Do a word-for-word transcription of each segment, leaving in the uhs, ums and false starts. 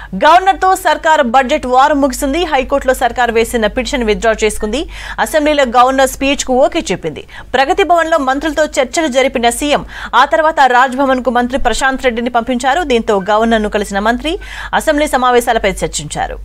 Governor తో సర్కార్ budget వారం ముగిసింది. హైకోర్టులో సర్కార్ వేసిన పిటిషన్ విత్డ్రా చేసుకుంది. అసెంబ్లీలో గవర్నర్ స్పీచ్ కు ఓకే చెప్పింది. ప్రగతి భవన్ లో మంత్రులతో చర్చలు జరిపిన సీఎం ఆ తర్వాత రాజ్ భవన్ కు మంత్రి ప్రశాంత్ రెడ్డిని పంపించారు. దీంతో గవర్నర్ ను కలిసిన మంత్రి అసెంబ్లీ సమావేశాలపై చర్చించారు.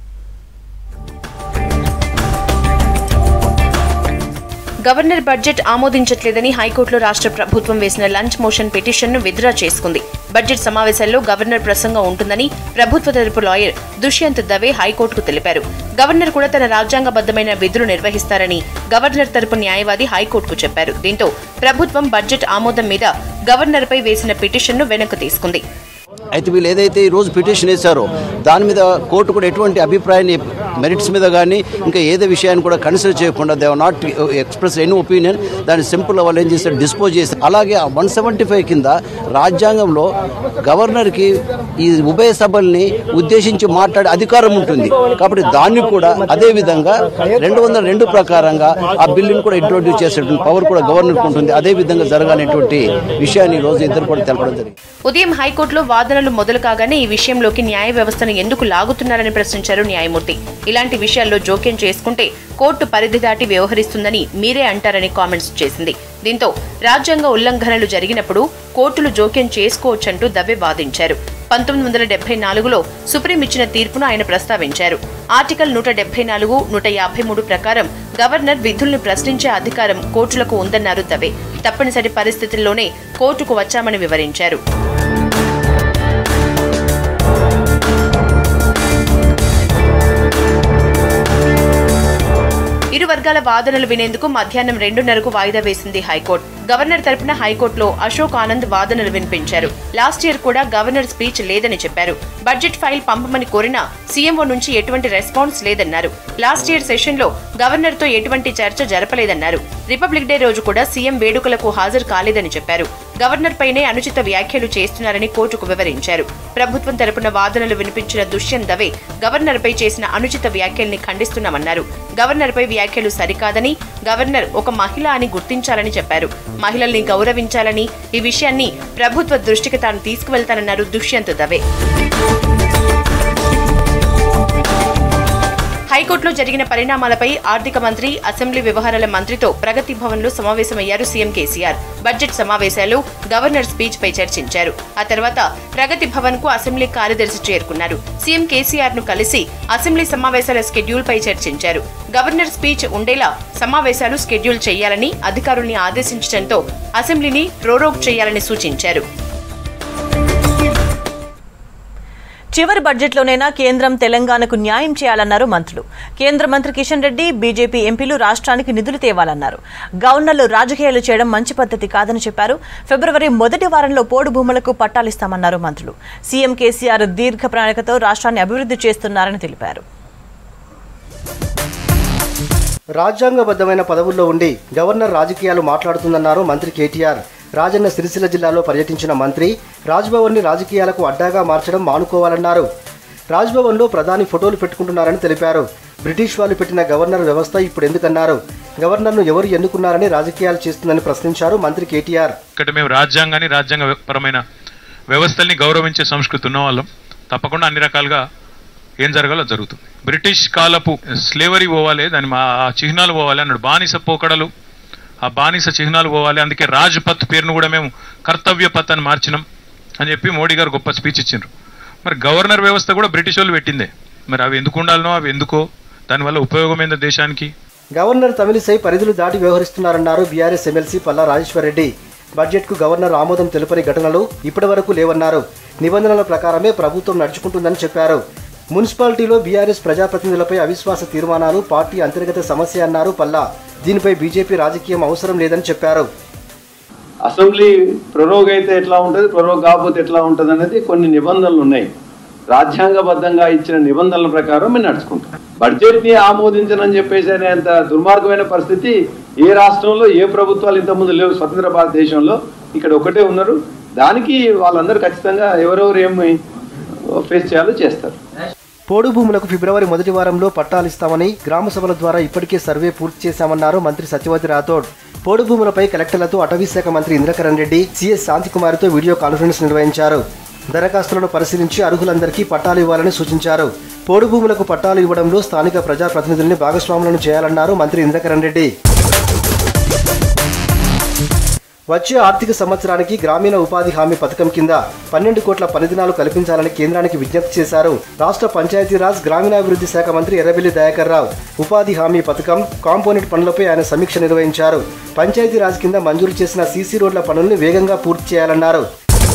గవర్నర్ బడ్జెట్ ఆమోదించట్లేదని హైకోర్టులో రాష్ట్ర ప్రభుత్వం వేసిన లంచ్ మోషన్ పిటిషన్ను విత్డ్రా చేసుకుంది. బడ్జెట్ సమావేశాల్లో గవర్నర్ ప్రసంగం ఉంటుందని ప్రభుత్వ తరపు లాయర్ దుష్యంత్ దవే హైకోర్టుకు తెలిపారు. గవర్నర్ కూడా తన రాజ్యాంగబద్దమైన విధులు నిర్వహిస్తారని గవర్నర్ తరపు న్యాయవాది హైకోర్టుకు చెప్పారు. దీంతో ప్రభుత్వం బడ్జెట్ ఆమోదం మీద గవర్నర్పై వేసిన పిటిషన్ను వెనక్కు తీసుకుంది. అయితే వీళ్ళు ఏదైతే ఈ రోజు పిటిషన్ వేశారో దాని మీద కోర్టు కూడా ఎటువంటి అభిప్రాయాన్ని మెరిట్స్ మీద కానీ ఇంకా ఏదో విషయాన్ని కూడా కన్సిడర్ చేయకుండా they not express any opinion దాన్ని సింపుల్ వాళ్ళు ఏం చేస్తారు డిస్పోజ్ చేస్తారు. అలాగే వన్ సెవెంటీ ఫైవ్ కింద రాజ్యాంగంలో గవర్నర్కి ఈ ఉభయ సభల్ని ఉద్దేశించి మాట్లాడే అధికారం ఉంటుంది. కాబట్టి దాన్ని కూడా అదే విధంగా రెండు వందల రెండు ప్రకారంగా ఆ బిల్లును కూడా ఇంట్రొడ్యూస్ చేసేటువంటి పవర్ కూడా గవర్నర్కి ఉంటుంది. అదే విధంగా జరగాలనేటువంటి విషయాన్ని ఈ రోజు ఇద్దరు కూడా తెలపడం జరిగింది. ఉదయం హైకోర్టులో వాదనలు మొదలు కాగానే ఈ విషయంలోకి న్యాయ వ్యవస్థను ఎందుకు లాగుతున్నారని ప్రశ్నించారు న్యాయమూర్తి. ఇలాంటి విషయాల్లో జోక్యం చేసుకుంటే కోర్టు పరిధి దాటి వ్యవహరిస్తుందని మీరే అంటారని కామెంట్స్ చేసింది. దీంతో రాజ్యాంగ ఉల్లంఘనలు జరిగినప్పుడు కోర్టులు జోక్యం చేసుకోవచ్చంటూ దవే వాదించారు. పంతొమ్మిది వందల డెబ్బై నాలుగులో సుప్రీం ఇచ్చిన తీర్పును ఆయన ప్రస్తావించారు. ఆర్టికల్ నూట డెబ్బై నాలుగు నూట యాభై మూడు ప్రకారం గవర్నర్ విధుల్ని ప్రశ్నించే అధికారం కోర్టులకు ఉందన్నారు దవే. తప్పనిసరి పరిస్థితుల్లోనే కోర్టుకు వచ్చామని వివరించారు. ఇరు వర్గాల వాదనలు వినేందుకు మధ్యాహ్నం రెండున్నరకు వాయిదా వేసింది హైకోర్టు. గవర్నర్ తరపున హైకోర్టులో అశోక్ ఆనంద్ వాదనలు వినిపించారు. లాస్ట్ ఇయర్ కూడా గవర్నర్ స్పీచ్ లేదని చెప్పారు. బడ్జెట్ ఫైల్ పంపమని కోరినా సీఎంఓ నుంచి ఎటువంటి రెస్పాన్స్ లేదన్నారు. లాస్ట్ ఇయర్ సెషన్ లో గవర్నర్ తో ఎటువంటి చర్చ జరపలేదన్నారు. రిపబ్లిక్ డే రోజు కూడా సీఎం వేడుకలకు హాజరు కాలేదని చెప్పారు. గవర్నర్ పైనే అనుచిత వ్యాఖ్యలు చేస్తున్నారని కోర్టుకు వివరించారు. ప్రభుత్వం తరపున వాదనలు వినిపించిన దుష్యంత్ దవే గవర్నర్ పై చేసిన అనుచిత వ్యాఖ్యల్ని ఖండిస్తున్నామన్నారు. గవర్నర్ పై వ్యాఖ్యలు సరికాదని, గవర్నర్ ఒక మహిళ అని గుర్తించాలని చెప్పారు. మహిళల్ని గౌరవించాలని, ఈ విషయాన్ని ప్రభుత్వ దృష్టికి తాను తీసుకువెళ్తానన్నారు దుష్యంత్ దవే. హైకోర్టులో జరిగిన పరిణామాలపై ఆర్థిక మంత్రి, అసెంబ్లీ వ్యవహారాల మంత్రితో ప్రగతి భవన్ లో సమావేశమయ్యారు సీఎం కేసీఆర్. బడ్జెట్ సమావేశాలు, గవర్నర్ స్పీచ్ పై చర్చించారు. ఆ తర్వాత ప్రగతి భవన్ కు అసెంబ్లీ కార్యదర్శి చేరుకున్నారు. సీఎం కేసీఆర్ ను కలిసి అసెంబ్లీ సమావేశాల స్కెడ్యూల్ పై చర్చించారు. గవర్నర్ స్పీచ్ ఉండేలా సమావేశాలు స్కెడ్యూల్ చేయాలని అధికారుల్ని ఆదేశించడంతో అసెంబ్లీని ప్రోరోగ్ చేయాలని సూచించారు. చివరి బడ్జెట్లోనైనా కేంద్రం తెలంగాణకు న్యాయం చేయాలన్నారు మంత్రులు. కేంద్ర మంత్రి కిషన్ రెడ్డి, బీజేపీ ఎంపీలు రాష్ట్రానికి నిధులు తేవాలన్నారు. గవర్నర్లు రాజకీయాలు చేయడం మంచి పద్ధతి కాదని చెప్పారు. ఫిబ్రవరి మొదటి వారంలో పోడు భూములకు పట్టాలిస్తామన్నారు మంత్రులు. సీఎం కేసీఆర్ దీర్ఘ ప్రణాళికతో రాష్ట్రాన్ని అభివృద్ధి చేస్తున్నారని తెలిపారు. రాజ్యాంగబద్ధమైన పదవుల్లో ఉండి గవర్నర్ రాజకీయాలు మాట్లాడుతుందన్నారు మంత్రి కేటీఆర్. రాజన్న సిరిసిల్ల జిల్లాలో పర్యటించిన మంత్రి రాజ్భవన్ ని రాజకీయాలకు అడ్డాగా మార్చడం మానుకోవాలన్నారు. రాజ్భవన్లో ప్రధాని ఫోటోలు పెట్టుకుంటున్నారని తెలిపారు. బ్రిటిష్ వాళ్ళు పెట్టిన గవర్నర్ వ్యవస్థ ఇప్పుడు ఎందుకన్నారు. గవర్నర్ను ఎవరు ఎన్నుకున్నారని రాజకీయాలు చేస్తుందని ప్రశ్నించారు మంత్రి కేటీఆర్. ఇక్కడ మేము రాజ్యాంగాన్ని, రాజ్యాంగపరమైన వ్యవస్థల్ని గౌరవించే సంస్కృతి ఉన్న వాళ్ళం. తప్పకుండా అన్ని రకాలుగా ఏం జరగాలో జరుగుతుంది. బ్రిటిష్ కాలపు స్లేవరీ పోవాలి, దాని మా చిహ్నాలు పోవాలి అన్నాడు. బానిస పోకడలు, ఆ బానిస చిహ్నాలు పోవాలి. అందుకే రాజ్పథ్ పేరును కూడా మేము కర్తవ్య పథ్ అని మార్చినాం అని చెప్పి మోడీ గారు గొప్ప స్పీచ్ ఇచ్చిండ్రు. మరి గవర్నర్ వ్యవస్థ కూడా బ్రిటిష్ వాళ్ళు పెట్టిందే. మరి అవి ఎందుకు ఉండాలనో, అవి ఎందుకో, దానివల్ల ఉపయోగమైంది దేశానికి. గవర్నర్ తమిళిసై పరిధులు దాటి వ్యవహరిస్తున్నారన్నారు BRS MLC Palla Rajeshwar Reddy. Budget కు గవర్నర్ ఆమోదం తెలుపని ఘటనలు ఇప్పటి వరకు లేవన్నారు. నిబంధనల ప్రకారమే ప్రభుత్వం నడుచుకుంటుందని చెప్పారు. మున్సిపాలిటీలో బీఆర్ఎస్ ప్రజాప్రతినిధులపై అవిశ్వాస తీర్మానాలు పార్టీ అంతర్గత సమస్య అన్నారు పల్లా. దీనిపై బీజేపీ రాజకీయం అవసరం లేదని చెప్పారు. అసెంబ్లీ ప్రొరోగ్ అయితే ఎట్లా ఉంటుంది, ప్రొరోగ్ కాకపోతే ఎట్లా ఉంటుంది అనేది కొన్ని నిబంధనలు ఉన్నాయి. రాజ్యాంగబద్ధంగా ఇచ్చిన నిబంధనల ప్రకారం మేము నడుచుకుంటాం. బడ్జెట్ ని ఆమోదించనని చెప్పేసి అనేంత దుర్మార్గమైన పరిస్థితి ఏ రాష్ట్రంలో, ఏ ప్రభుత్వాలు ఇంతకుముందు లేవు. స్వతంత్ర భారతదేశంలో ఇక్కడ ఒకటే ఉన్నారు. దానికి వాళ్ళందరూ ఖచ్చితంగా ఎవరెవరు ఏమి ఫేస్ చేయాలో చేస్తారు. పోడు భూములకు ఫిబ్రవరి మొదటి వారంలో పట్టాలిస్తామని గ్రామ సభల ద్వారా ఇప్పటికే సర్వే పూర్తి చేశామన్నారు మంత్రి సత్యవతి రాథోడ్. పోడు భూములపై కలెక్టర్లతో అటవీ శాఖ మంత్రి ఇంద్రకరణ్ రెడ్డి, సీఎస్ శాంతికుమారితో వీడియో కాన్ఫరెన్స్ నిర్వహించారు. దరఖాస్తులను పరిశీలించి అర్హులందరికీ పట్టాలు ఇవ్వాలని సూచించారు. పోడు భూములకు పట్టాలు ఇవ్వడంలో స్థానిక ప్రజాప్రతినిధుల్ని భాగస్వాములను చేయాలన్నారు మంత్రి ఇంద్రకరణ్ రెడ్డి. వచ్చే ఆర్థిక సంవత్సరానికి గ్రామీణ ఉపాధి హామీ పథకం కింద పన్నెండు కోట్ల పనిదినాలు కల్పించాలని కేంద్రానికి విజ్ఞప్తి చేశారు. రాష్ట్ర పంచాయతీరాజ్ గ్రామీణాభివృద్ధి శాఖ మంత్రి ఎర్రబెల్లి దయాకర్ రావు ఉపాధి హామీ పథకం కాంపోనెంట్ పనులపై ఆయన సమీక్ష నిర్వహించారు. పంచాయతీరాజ్ కింద మంజూరు చేసిన సీసీ రోడ్ల పనుల్ని వేగంగా పూర్తి చేయాలన్నారు.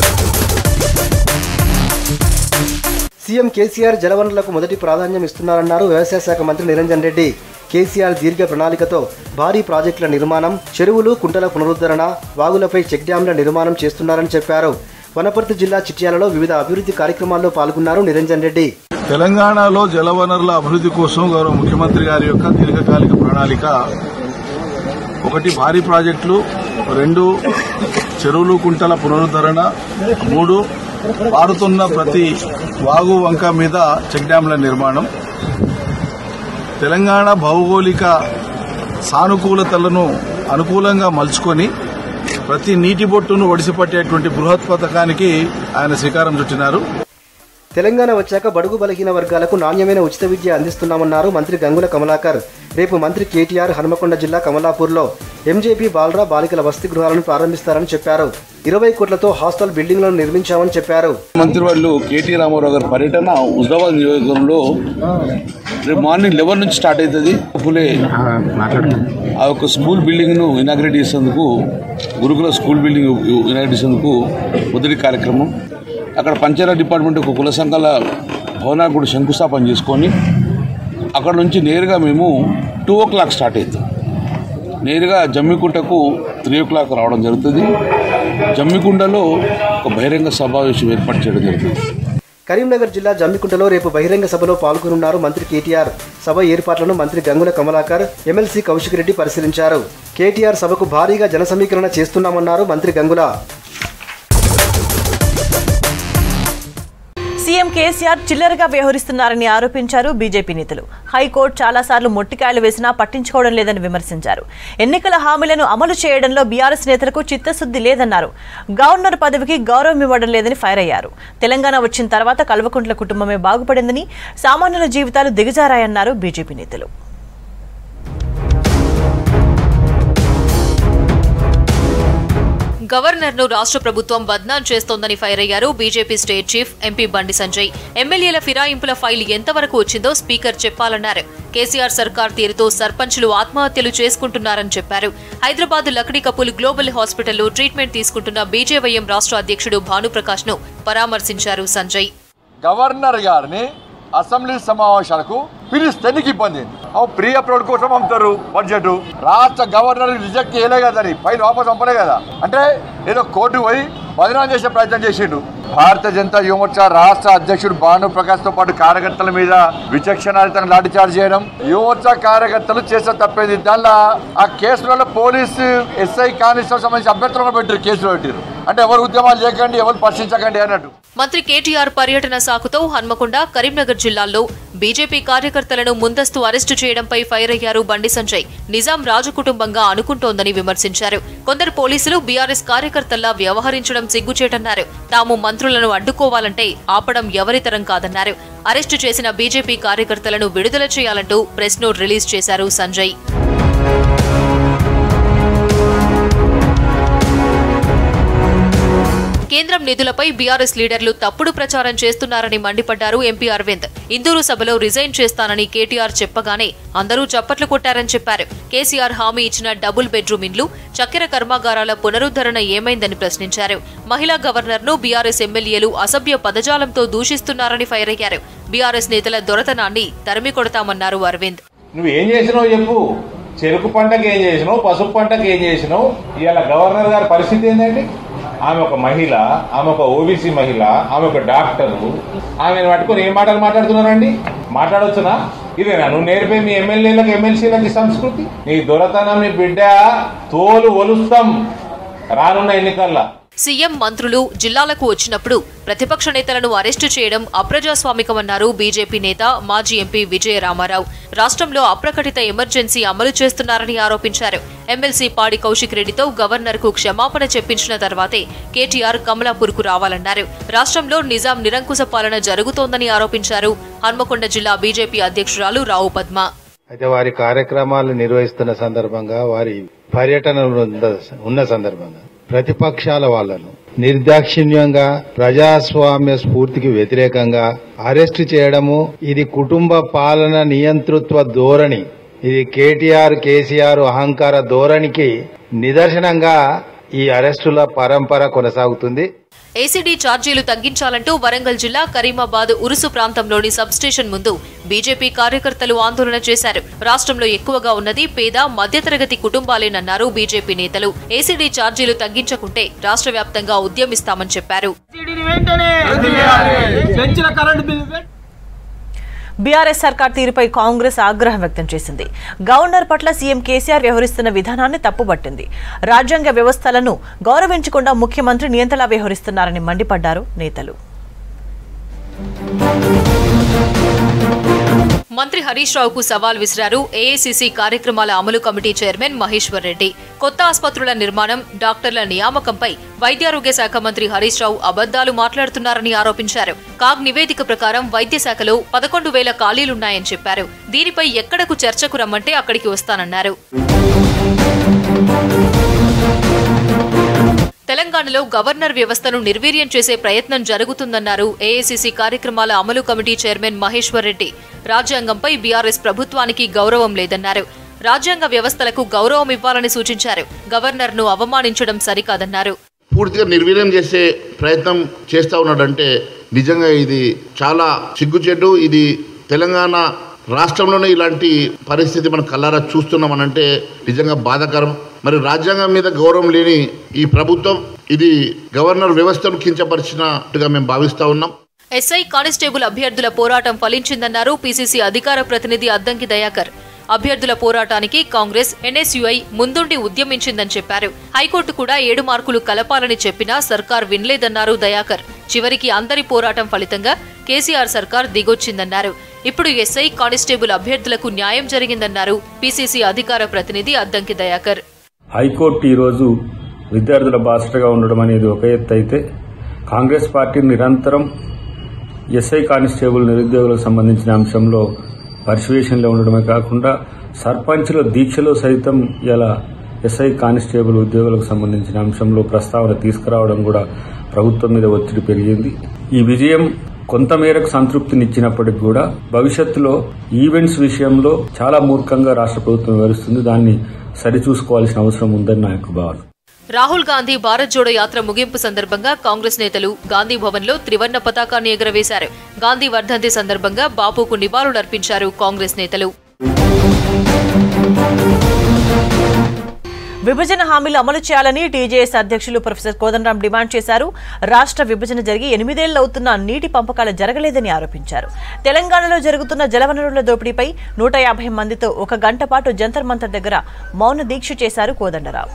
సీఎం కేసీఆర్ జలవనరులకు మొదటి ప్రాధాన్యం ఇస్తున్నారన్నారు వ్యవసాయ శాఖ మంత్రి నిరంజన్ రెడ్డి. కేసీఆర్ దీర్ఘ ప్రణాళికతో భారీ ప్రాజెక్టుల నిర్మాణం, చెరువులు, కుంటల పునరుద్ధరణ, వాగులపై చెక్ డ్యాంల నిర్మాణం చేస్తున్నారని చెప్పారు. వనపర్తి జిల్లా చిట్యాలలో వివిధ అభివృద్ధి కార్యక్రమాల్లో పాల్గొన్నారు నిరంజన్ రెడ్డి. తెలంగాణలో జలవనరుల అభివృద్ధి కోసం గౌరవ ముఖ్యమంత్రి గారి యొక్క దీర్ఘకాలిక ప్రణాళిక ఒకటి భారీ ప్రాజెక్టులు, రెండు చెరువులు, కుంటల పునరుద్ధరణ, మూడు పారుతున్న ప్రతి వాగు వంక మీద చెక్ డ్యాంల నిర్మాణం. తెలంగాణ భౌగోళిక సానుకూలతలను అనుకూలంగా మలుచుకొని ప్రతి నీటి బొట్టును ఒడిసిపట్టేటువంటి బృహత్ పథకానికి ఆయన శ్రీకారం చుట్టినారు. తెలంగాణ వచ్చాక బడుగు బలహీన వర్గాలకు నాణ్యమైన ఉచిత విద్య అందిస్తున్నామన్నారు మంత్రి గంగుల కమలాకర్. రేపు మంత్రి కేటీఆర్ హనుమకొండ జిల్లా కమలాపూర్లో ఎంజేపీ బాలరా బాలికల వసతి గృహాలను ప్రారంభిస్తారని చెప్పారు. ఇరవై కోట్లతో హాస్టల్ బిల్డింగ్లను నిర్మించామని చెప్పారు. మంత్రివర్యులు కేటీ రామారావు గారి పర్యటన హుజరాబాద్ నియోజకవర్గంలో రేపు మార్నింగ్ లెవెన్ నుంచి స్టార్ట్ అవుతుంది. ఫులే ఆ యొక్క స్కూల్ బిల్డింగ్ను ఇనాగ్రేట్ చేసేందుకు, గురుకుల స్కూల్ బిల్డింగ్ ఇనాగ్రేట్ చేసేందుకు మొదటి కార్యక్రమం. అక్కడ పంచాయతీ డిపార్ట్మెంట్ ఒక కుల సంఘాల భవనానికి కూడా శంకుస్థాపన చేసుకొని అక్కడ నుంచి నేరుగా మేము టూ ఓ క్లాక్ స్టార్ట్ అవుతాం. నేరుగా జమ్మికుంటకు త్రీ ఓ క్లాక్ రావడం జరుగుతుంది. జమ్మికుంటలో ఒక బహిరంగ సమావేశం ఏర్పాటు చేయడం జరుగుతుంది. కరీంనగర్ జిల్లా జమ్మికుంటలో రేపు బహిరంగ సభలో పాల్గొనున్నారు మంత్రి కేటీఆర్. సభ ఏర్పాట్లను మంత్రి గంగుల కమలాకర్, ఎమ్మెల్సీ కౌశిక్ రెడ్డి పరిశీలించారు. కేటీఆర్ సభకు భారీగా జన సమీకరణ చేస్తున్నామన్నారు మంత్రి గంగుల. సీఎం కేసీఆర్ చిల్లరగా వ్యవహరిస్తున్నారని ఆరోపించారు బీజేపీ నేతలు. హైకోర్టు చాలాసార్లు మొట్టికాయలు వేసినా పట్టించుకోవడం లేదని విమర్శించారు. ఎన్నికల హామీలను అమలు చేయడంలో బీఆర్ఎస్ నేతలకు చిత్తశుద్ధి లేదన్నారు. గవర్నర్ పదవికి గౌరవం ఇవ్వడం లేదని ఫైర్ అయ్యారు. తెలంగాణ వచ్చిన తర్వాత కల్వకుంట్ల కుటుంబమే బాగుపడిందని, సామాన్యుల జీవితాలు దిగజారాయన్నారు బీజేపీ నేతలు. గవర్నర్ను రాష్ట్ర ప్రభుత్వం బద్నాం చేస్తోందని ఫైర్ అయ్యారు BJP state chief MP Bandi Sanjay. ఎమ్మెల్యేల ఫిరాయింపుల ఫైల్ ఎంతవరకు వచ్చిందో స్పీకర్ చెప్పాలన్నారు. కేసీఆర్ సర్కార్ తీరుతో సర్పంచులు ఆత్మహత్యలు చేసుకుంటున్నారని చెప్పారు. హైదరాబాద్ లక్డీ కపూల్ గ్లోబల్ హాస్పిటల్లో ట్రీట్మెంట్ తీసుకుంటున్న బీజేవైఎం రాష్ట్ర అధ్యక్షుడు భానుప్రకాష్ ను పరామర్శించారు సంజయ్. గవర్నర్ గారిని అసెంబ్లీ సమావేశాలకు పిలిస్తే నీకు ఇబ్బంది. ప్రీ అప్లోడ్ కోసం అమ్ముతారు బడ్జెట్. రాష్ట్ర గవర్నర్ రిజెక్ట్ చేయలే కదని ఫైల్ వాపస్ పంపలే కదా, అంటే ఏదో కోర్టు పోయి బదనాం చేసే ప్రయత్నం చేసిండు. భారతీయ జనతా యువమోర్చా రాష్ట్ర అధ్యక్షుడు భానుప్రకాష్ తో పాటు కార్యకర్తల మీద విచక్షణారహితంగా లాఠీ చార్జ్ చేయడం, యువమోర్చా కార్యకర్తలు చేసే తప్పేది. దానిలో ఆ కేసులలో పోలీసు ఎస్ఐ కానిస్టేబుల్ సంబంధించి అభ్యర్థులను పెట్టారు, కేసులు పెట్టారు. అంటే ఎవరు ఉద్యమాలు చేయకండి, ఎవరు ప్రశ్నించకండి అన్నట్టు. మంత్రి కేటీఆర్ పర్యటన సాకుతో హన్మకొండ, కరీంనగర్ జిల్లాల్లో బీజేపీ కార్యకర్తలను ముందస్తు అరెస్టు చేయడంపై ఫైర్ అయ్యారు బండి సంజయ్. నిజాం రాజు కుటుంబంగా అనుకుంటోందని విమర్శించారు. కొందరు పోలీసులు బీఆర్ఎస్ కార్యకర్తల్లా వ్యవహరించడం సిగ్గుచేటన్నారు. తాము మంత్రులను అడ్డుకోవాలంటే ఆపడం ఎవరితరం కాదన్నారు. అరెస్టు చేసిన బీజేపీ కార్యకర్తలను విడుదల చేయాలంటూ ప్రెస్ నోట్ రిలీజ్ చేశారు సంజయ్. కేంద్రం నిధులపై బీఆర్ఎస్ లీడర్లు తప్పుడు ప్రచారం చేస్తున్నారని మండిపడ్డారు ఎంపీ అరవింద్. ఇందూరు సభలో రిజైన్ చేస్తానని కేటీఆర్ చెప్పగానే అందరూ చప్పట్లు కొట్టారని చెప్పారు. కేసీఆర్ హామీ ఇచ్చిన డబుల్ బెడ్రూమ్ ఇండ్లు, చక్కెర కర్మాగారాల పునరుద్ధరణ ఏమైందని ప్రశ్నించారు. మహిళా గవర్నర్ ను బీఆర్ఎస్ ఎమ్మెల్యేలు అసభ్య పదజాలంతో దూషిస్తున్నారని ఫైర్ అయ్యారు. బీఆర్ఎస్ నేతల దొరతనాన్ని తరిమి కొడతామన్నారు అరవింద్. నువ్వు ఏం చేసినావు చెప్పు. చెరుకు పంటకు ఏం చేసినావు, పసుపు పంటకు ఏం చేసినావు. ఇవాళ గవర్నర్ గారి పరిస్థితి ఏంటండి? ఆమె ఒక మహిళ, ఆమె ఒక ఓబీసీ మహిళ, ఆమె ఒక డాక్టరు. ఆమెను పట్టుకుని ఏం మాటలు మాట్లాడుతున్నారండి? మాట్లాడొచ్చునా? ఇదేనా నువ్వు నేర్పే మీ ఎమ్మెల్యేలకు ఎమ్మెల్సీలకి సంస్కృతి? నీ దొరతనం, నీ బిడ్డ తోలు ఒలుస్తాం రానున్న ఎన్నికల్లో. సీఎం మంత్రులు జిల్లాలకు వచ్చినప్పుడు ప్రతిపక్ష నేతలను అరెస్టు చేయడం అప్రజాస్వామికమన్నారు బీజేపీ నేత మాజీ ఎంపీ విజయ రామారావు. రాష్ట్రంలో అప్రకటిత ఎమర్జెన్సీ అమలు చేస్తున్నారని ఆరోపించారు. ఎమ్మెల్సీ పాడి కౌశిక్ రెడ్డితో గవర్నర్ కు క్షమాపణ చెప్పించిన తర్వాతే కేటీఆర్ కమలాపూర్కు రావాలన్నారు. రాష్ట్రంలో నిజాం నిరంకుశ పాలన జరుగుతోందని ఆరోపించారు హన్మకొండ జిల్లా బీజేపీ అధ్యక్షురాలు రావు పద్మ. అయితే వారి కార్యక్రమాలు నిర్వహిస్తున్న సందర్భంగా, వారి పర్యటనలు ఉన్న సందర్భంగా ప్రతిపక్షాల వాళ్లను నిర్దాక్షిణ్యంగా ప్రజాస్వామ్య స్ఫూర్తికి వ్యతిరేకంగా అరెస్టు చేయడము ఇది కుటుంబ పాలన నియంతృత్వ ధోరణి. ఇది కేటీఆర్ కేసీఆర్ అహంకార ధోరణికి నిదర్శనంగా ఈ అరెస్టుల పరంపర కొనసాగుతుంది. ఏసీడీ ఛార్జీలు తగ్గించాలంటూ వరంగల్ జిల్లా కరీమాబాద్ ఉరుసు ప్రాంతంలోని సబ్స్టేషన్ ముందు బీజేపీ కార్యకర్తలు ఆందోళన చేశారు. రాష్ట్రంలో ఎక్కువగా ఉన్నది పేద మధ్యతరగతి కుటుంబాలేనన్నారు బీజేపీ నేతలు. ఏసీడీ ఛార్జీలు తగ్గించకుంటే రాష్ట్ర వ్యాప్తంగా ఉద్యమిస్తామని చెప్పారు. బీఆర్ఎస్ సర్కార్ తీరుపై కాంగ్రెస్ ఆగ్రహం వ్యక్తం చేసింది. గవర్నర్ పట్ల సీఎం కేసీఆర్ వ్యవహరిస్తున్న విధానాన్ని తప్పుబట్టింది. రాజ్యాంగ వ్యవస్థలను గౌరవించకుండా ముఖ్యమంత్రి నియంతలా వ్యవహరిస్తున్నారని మండిపడ్డారు నేతలు. మంత్రి హరీష్ రావుకు సవాల్ విసిరారు ఏఐసీసీ కార్యక్రమాల అమలు కమిటీ చైర్మన్ మహేశ్వర్ రెడ్డి. కొత్త ఆసుపత్రుల నిర్మాణం, డాక్టర్ల నియామకంపై వైద్యారోగ్య శాఖ మంత్రి హరీష్ రావు అబద్దాలు మాట్లాడుతున్నారని ఆరోపించారు. కాగ్ నివేదిక ప్రకారం వైద్య శాఖలో పదకొండు వేల ఖాళీలున్నాయని చెప్పారు. దీనిపై ఎక్కడకు చర్చకు రమ్మంటే అక్కడికి వస్తానన్నారు. తెలంగాణలో గవర్నర్ వ్యవస్థను నిర్వీర్యం చేసే ప్రయత్నం జరుగుతుందన్నారు ఏఐసీసీ కార్యక్రమాల అమలు కమిటీ చైర్మన్ మహేశ్వర్ రెడ్డి. రాజ్యాంగంపై బీఆర్ఎస్ ప్రభుత్వానికి గౌరవం లేదన్నారు. రాజ్యాంగ వ్యవస్థలకు గౌరవం ఇవ్వాలని సూచించారు. గవర్నర్ ను అవమానించడం సరికాదన్నారు. పూర్తిగా నిర్వీర్యం చేసే ప్రయత్నం చేస్తా ఉన్నాడంటే నిజంగా ఇది చాలా సిగ్గుచేటు. ఇది తెలంగాణ రాష్ట్రంలోనే ఇలాంటి పరిస్థితి మనం కల్లారా చూస్తున్నామనంటే నిజంగా బాధాకరం. మరి రాజ్యాంగం మీద గౌరవం లేని ఈ ప్రభుత్వం ఇది గవర్నర్ వ్యవస్థను కించపరిచినట్టుగా మేము భావిస్తా ఉన్నాం. ఎస్ఐ కానిస్టేబుల్ అభ్యర్థుల పోరాటం ఫలించిందన్నారు పీసీసీ అధికార ప్రతినిధి అద్దంకి దయాకర్. అభ్యర్థుల పోరాటానికి కాంగ్రెస్, ఎన్ఎస్యుఐ ముందుండి ఉద్యమించిందని చెప్పారు. హైకోర్టు కూడా ఏడు మార్కులు కలపాలని చెప్పినా సర్కార్ వినలేదన్నారు దయాకర్. చివరికి అందరి పోరాటం ఫలితంగా కేసీఆర్ సర్కార్ దిగొచ్చిందన్నారు. ఇప్పుడు ఎస్ఐ కానిస్టేబుల్ అభ్యర్థులకు న్యాయం జరిగిందన్నారు పీసీసీ అధికార ప్రతినిధి అద్దంకి దయాకర్. హైకోర్టు ఈరోజు విద్యార్థుల బాసటగా ఉండడం అనేది ఒక ఎత్తు అయితే, కాంగ్రెస్ పార్టీ నిరంతరం ఎస్ఐ కానిస్టేబుల్ నిరుద్యోగులకు సంబంధించిన అంశంలో పరిశీలనలో ఉండడమే కాకుండా సర్పంచ్ల దీక్షలో సైతం ఇలా ఎస్ఐ కానిస్టేబుల్ ఉద్యోగులకు సంబంధించిన అంశంలో ప్రస్తావన తీసుకురావడం కూడా ప్రభుత్వం మీద ఒత్తిడి పెరిగింది. ఈ విజయం కొంతమేరకు సంతృప్తినిచ్చినప్పటికీ కూడా భవిష్యత్తులో ఈవెంట్స్ విషయంలో చాలా మూర్ఖంగా రాష్ట్ర ప్రభుత్వం వ్యవహరిస్తుంది. దాన్ని సరిచూసుకోవాల్సిన అవసరం ఉందని నా యొక్క భావన. రాహుల్ గాంధీ భారత్ జోడో యాత్ర ముగింపు సందర్భంగా కాంగ్రెస్ నేతలు గాంధీ భవన్ లో త్రివర్ణ పతాకాన్ని ఎగురవేశారు. గాంధీ వర్ధంతి సందర్భంగా బాపుకు నివాళులర్పించారు కాంగ్రెస్ నేతలు. విభజన హామీలు అమలు చేయాలని టీజేఎస్ అధ్యక్షులు ప్రొఫెసర్ కోదండరాం డిమాండ్ చేశారు. రాష్ట్ర విభజన జరిగి ఎనిమిదేళ్లవుతున్న నీటి పంపకాలు జరగలేదని ఆరోపించారు. తెలంగాణలో జరుగుతున్న జలవనరుల దోపిడీపై నూట యాభై మందితో ఒక గంట పాటు జంతర్ మంతర్ దగ్గర మౌన దీక్ష చేశారు కోదండరాం.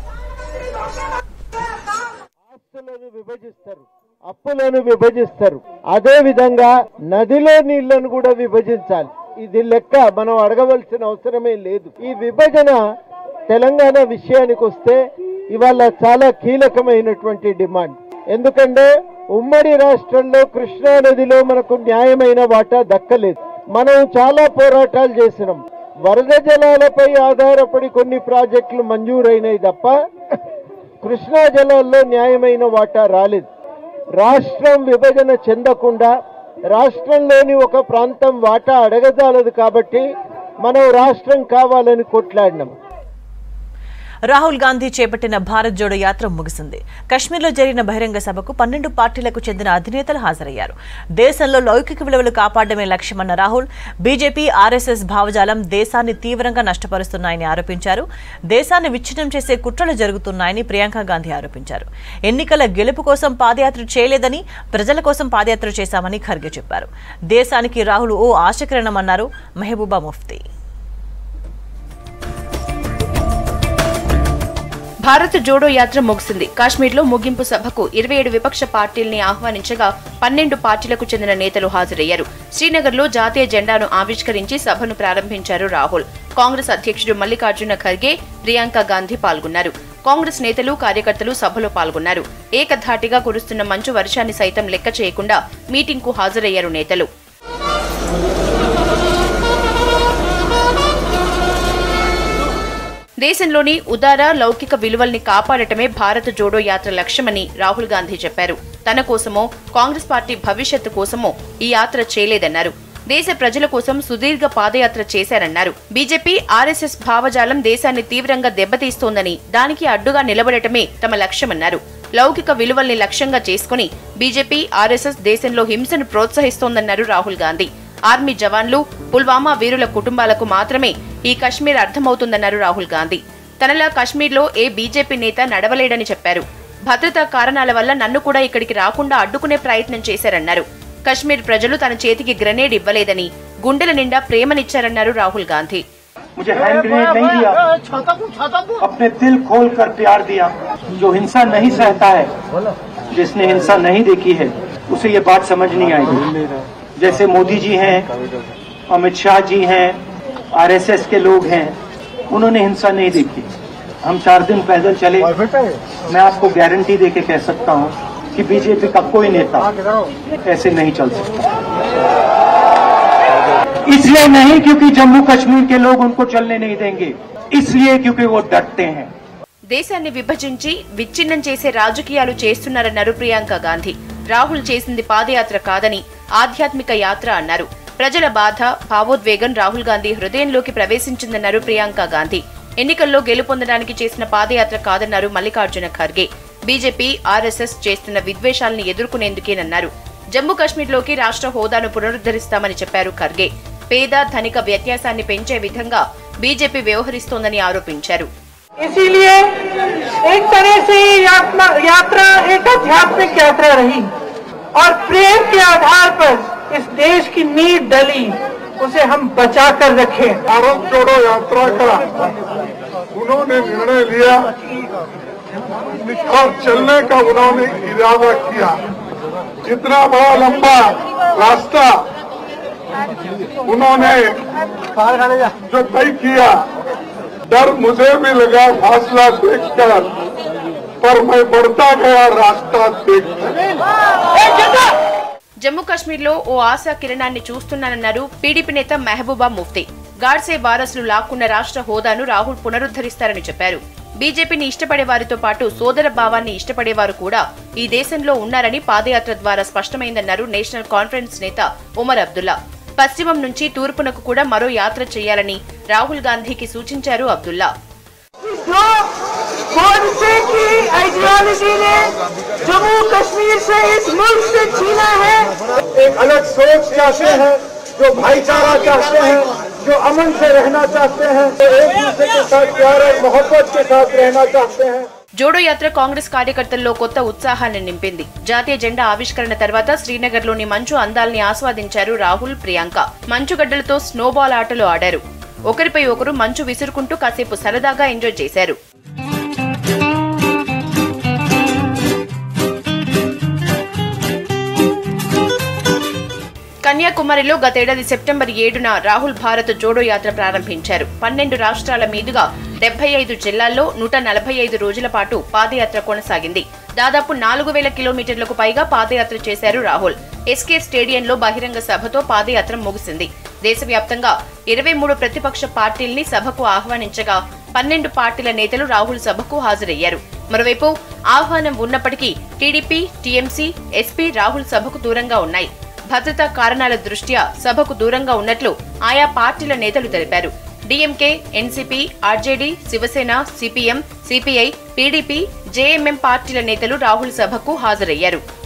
విభజిస్తారు, అప్పులను విభజిస్తారు, అదే విధంగా నదిలో నీళ్లను కూడా విభజించాలి. ఇది లెక్క మనం అడగవలసిన అవసరమే లేదు. ఈ విభజన తెలంగాణ విషయానికి వస్తే ఇవాళ చాలా కీలకమైనటువంటి డిమాండ్. ఎందుకంటే ఉమ్మడి రాష్ట్రంలో కృష్ణా నదిలో మనకు న్యాయమైన వాటా దక్కలేదు. మనం చాలా పోరాటాలు చేసినాం. వరద జలాలపై ఆధారపడి కొన్ని ప్రాజెక్టులు మంజూరైనాయి తప్ప కృష్ణా జలాల్లో న్యాయమైన వాటా రాలేదు. రాష్ట్రం విభజన చెందకుండా రాష్ట్రంలోని ఒక ప్రాంతం వాటా అడగజాలదు కాబట్టి మనం రాష్ట్రం కావాలని కొట్లాడినాం. రాహుల్ గాంధీ చేపట్టిన భారత్ జోడో యాత్ర ముగిసింది. కశ్మీర్లో జరిగిన బహిరంగ సభకు పన్నెండు పార్టీలకు చెందిన అధినేతలు హాజరయ్యారు. దేశంలో లౌకిక విలువలు కాపాడమే లక్ష్యమన్న రాహుల్ బీజేపీ, ఆర్ఎస్ఎస్ భావజాలం దేశాన్ని తీవ్రంగా నష్టపరుస్తున్నాయని ఆరోపించారు. దేశాన్ని విచ్ఛిన్నం చేసే కుట్రలు జరుగుతున్నాయని ప్రియాంక గాంధీ ఆరోపించారు. ఎన్నికల గెలుపు కోసం పాదయాత్ర చేయలేదని, ప్రజల కోసం పాదయాత్ర చేశామని ఖర్గే చెప్పారు. దేశానికి రాహుల్ ఓ ఆశకిరణమన్నారు మెహబూబా ముఫ్తీ. భారత్ జోడో యాత్ర ముగిసింది. కాశ్మీర్లో ముగింపు సభకు ఇరవై ఏడు విపక్ష పార్టీల్ని ఆహ్వానించగా పన్నెండు పార్టీలకు చెందిన నేతలు హాజరయ్యారు. శ్రీనగర్లో జాతీయ జెండాను ఆవిష్కరించి సభను ప్రారంభించారు రాహుల్. కాంగ్రెస్ అధ్యక్షుడు మల్లికార్జున ఖర్గే, ప్రియాంక గాంధీ పాల్గొన్నారు. కాంగ్రెస్ నేతలు, కార్యకర్తలు సభలో పాల్గొన్నారు. ఏకధాటిగా కురుస్తున్న మంచు వర్షాన్ని సైతం లెక్క చేయకుండా మీటింగ్కు హాజరయ్యారు నేతలు. దేశంలోని ఉదార లౌకిక విలువల్ని కాపాడటమే భారత్ జోడో యాత్ర లక్ష్యమని రాహుల్ గాంధీ చెప్పారు. తన కోసమో, కాంగ్రెస్ పార్టీ భవిష్యత్తు కోసమో ఈ యాత్ర చేయలేదన్నారు. దేశ ప్రజల కోసం సుదీర్ఘ పాదయాత్ర చేశారన్నారు. బీజేపీ, ఆర్ఎస్ఎస్ భావజాలం దేశాన్ని తీవ్రంగా దెబ్బతీస్తోందని, దానికి అడ్డుగా నిలబడటమే తమ లక్ష్యమన్నారు. లౌకిక విలువల్ని లక్ష్యంగా చేసుకుని బీజేపీ, ఆర్ఎస్ఎస్ దేశంలో హింసను ప్రోత్సహిస్తోందన్నారు రాహుల్ గాంధీ. ఆర్మీ జవాన్లు, పుల్వామా వీరుల కుటుంబాలకు మాత్రమే ఈ కశ్మీర్ అర్థమవుతుందన్నారు రాహుల్ గాంధీ. తనలా కశ్మీర్లో ఏ బీజేపీ నేత నడవలేడని చెప్పారు. భద్రతా కారణాల వల్ల నన్ను కూడా ఇక్కడికి రాకుండా అడ్డుకునే ప్రయత్నం చేశారన్నారు. కశ్మీర్ ప్రజలు తన చేతికి గ్రెనేడ్ ఇవ్వలేదని, గుండెల నిండా ప్రేమనిచ్చారన్నారు రాహుల్ గాంధీ. मुझे हैंड ग्रेनेड नहीं दिया, अपने दिल खोल कर प्यार दिया. जो हिंसा नहीं सहता है, जिसने हिंसा नहीं देखी है, उसे ये बात समझ नहीं आएगी. जैसे मोदी जी हैं, अमित शाह जी हैं, आरएसएस के लोग हैं, उन्होंने हिंसा नहीं देखी. हम चार दिन पैदल चले. मैं आपको गारंटी देके कह सकता हूँ कि बीजेपी का कोई नेता ऐसे नहीं चल सकता. इसलिए नहीं क्योंकि जम्मू कश्मीर के लोग उनको चलने नहीं देंगे, इसलिए क्योंकि वो डरते हैं. దేశాన్ని విభజించి విచ్ఛిన్నం చేసే రాజకీయాలు చేస్తున్నారన్నారు ప్రియాంక గాంధీ. రాహుల్ చేసింది పాదయాత్ర కాదని ఆధ్యాత్మిక యాత్ర అన్నారు. ప్రజల బాధ, భావోద్వేగం రాహుల్ గాంధీ హృదయంలోకి ప్రవేశించిందన్నారు ప్రియాంక గాంధీ. ఎన్నికల్లో గెలుపొందడానికి చేసిన పాదయాత్ర కాదన్నారు మల్లికార్జున ఖర్గే. బీజేపీ, ఆర్ఎస్ఎస్ చేస్తున్న విద్వేషాలను ఎదుర్కొనేందుకేనన్నారు. జమ్మూ కశ్మీర్లోకి రాష్ట్ర హోదాను పునరుద్ధరిస్తామని చెప్పారు ఖర్గే. పేద, ధనిక వ్యత్యాసాన్ని పెంచే విధంగా బీజేపీ వ్యవహరిస్తోందని ఆరోపించారు. इसीलिए एक तरह से यात्रा यात्रा एक आध्यात्मिक यात्रा रही और प्रेम के आधार पर इस देश की नींव डली, उसे हम बचा कर रखें. भारत जोड़ो यात्रा का उन्होंने निर्णय लिया और चलने का उन्होंने इरादा किया. इतना बड़ा लंबा रास्ता उन्होंने जो तय किया, डर मुझे भी लगा फासला देखकर, पर मैं बढ़ता गया रास्ता देखकर. జమ్మూ కశ్మీర్లో ఓ ఆశా కిరణాన్ని చూస్తున్నానన్నారు పీడీపీ నేత మెహబూబా ముఫ్తీ. గాడ్సే వారసులు లాక్కున్న రాష్ట్ర హోదాను రాహుల్ పునరుద్ధరిస్తారని చెప్పారు. బీజేపీని ఇష్టపడే వారితో పాటు సోదర భావాన్ని ఇష్టపడేవారు కూడా ఈ దేశంలో ఉన్నారని పాదయాత్ర ద్వారా స్పష్టమైందన్నారు నేషనల్ కాన్ఫరెన్స్ నేత ఉమర్ అబ్దుల్లా. పశ్చిమం నుంచి తూర్పునకు కూడా మరో యాత్ర చేయాలని రాహుల్ గాంధీకి సూచించారు అబ్దుల్లా. जम्मू कश्मीर से इस मुल्क से छीना है. एक अलग सोच चाहते हैं, जो भाईचारा चाहते हैं, जो अमन से रहना चाहते हैं, जो एक दूसरे के साथ प्यार और मोहब्बत के साथ रहना चाहते हैं. జోడో యాత్ర కాంగ్రెస్ కార్యకర్తల్లో కొత్త ఉత్సాహాన్ని నింపింది. జాతీయ జెండా ఆవిష్కరణ తర్వాత శ్రీనగర్లోని మంచు అందాల్ని ఆస్వాదించారు రాహుల్, ప్రియాంక. మంచుగడ్డలతో స్నోబాల్ ఆటలు ఆడారు. ఒకరిపై ఒకరు మంచు విసురుకుంటూ కాసేపు సరదాగా ఎంజాయ్ చేశారు. కన్యాకుమారిలో గతేడాది సెప్టెంబర్ ఏడున రాహుల్ భారత్ జోడో యాత్ర ప్రారంభించారు. పన్నెండు రాష్ట్రాల మీదుగా డెబ్బై ఐదు జిల్లాల్లో నూట నలభై ఐదు రోజుల పాటు పాదయాత్ర కొనసాగింది. దాదాపు నాలుగు వేల కిలోమీటర్లకు పైగా పాదయాత్ర చేశారు రాహుల్. ఎస్కే స్టేడియంలో బహిరంగ సభతో పాదయాత్ర ముగిసింది. దేశవ్యాప్తంగా ఇరవై మూడు ప్రతిపక్ష పార్టీల్ని సభకు ఆహ్వానించగా పన్నెండు పార్టీల నేతలు రాహుల్ సభకు హాజరయ్యారు. మరోవైపు ఆహ్వానం ఉన్నప్పటికీ టీడీపీ, టీఎంసీ, ఎస్పీ రాహుల్ సభకు దూరంగా ఉన్నాయి. భద్రతా కారణాల దృష్ట్యా సభకు దూరంగా ఉన్నట్లు ఆయా పార్టీల నేతలు తెలిపారు. DMK, NCP, RJD, Shivsena, CPM, CPI, PDP, JMM పార్టీల నేతలు రాహుల్ సభకు హాజరయ్యారు.